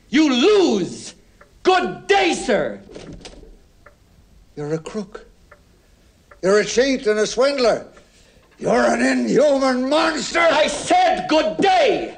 You lose. Good day, sir. You're a crook. You're a cheat and a swindler. You're an inhuman monster. I said good day.